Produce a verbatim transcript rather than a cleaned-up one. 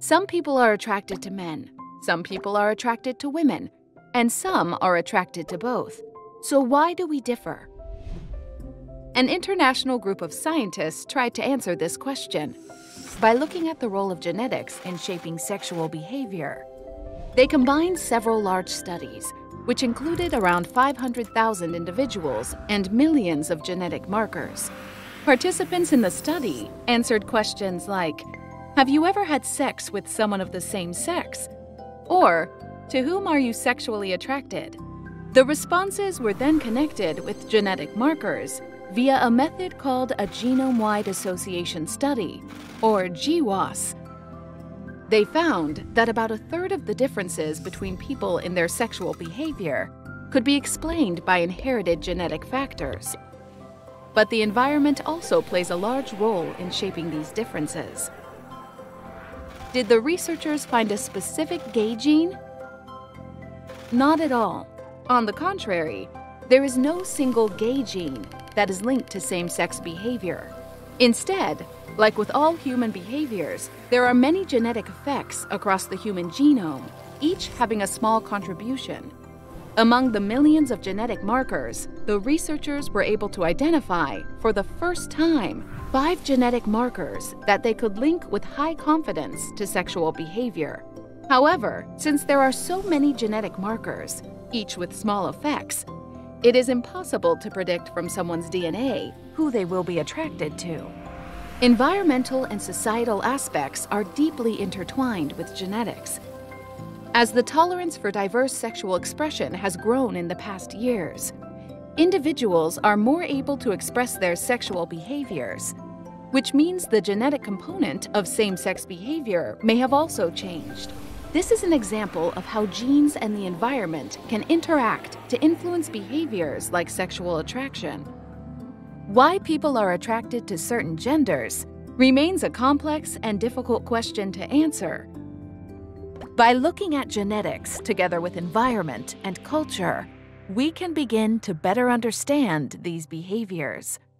Some people are attracted to men, some people are attracted to women, and some are attracted to both. So why do we differ? An international group of scientists tried to answer this question by looking at the role of genetics in shaping sexual behavior. They combined several large studies, which included around five hundred thousand individuals and millions of genetic markers. Participants in the study answered questions like, "Have you ever had sex with someone of the same sex?" Or, "To whom are you sexually attracted?" The responses were then connected with genetic markers via a method called a genome-wide association study, or G W A S. They found that about a third of the differences between people in their sexual behavior could be explained by inherited genetic factors. But the environment also plays a large role in shaping these differences. Did the researchers find a specific gay gene? Not at all. On the contrary, there is no single gay gene that is linked to same-sex behavior. Instead, like with all human behaviors, there are many genetic effects across the human genome, each having a small contribution. Among the millions of genetic markers, the researchers were able to identify, for the first time, five genetic markers that they could link with high confidence to sexual behavior. However, since there are so many genetic markers, each with small effects, it is impossible to predict from someone's D N A who they will be attracted to. Environmental and societal aspects are deeply intertwined with genetics. As the tolerance for diverse sexual expression has grown in the past years, individuals are more able to express their sexual behaviors, which means the genetic component of same-sex behavior may have also changed. This is an example of how genes and the environment can interact to influence behaviors like sexual attraction. Why people are attracted to certain genders remains a complex and difficult question to answer. By looking at genetics together with environment and culture, we can begin to better understand these behaviors.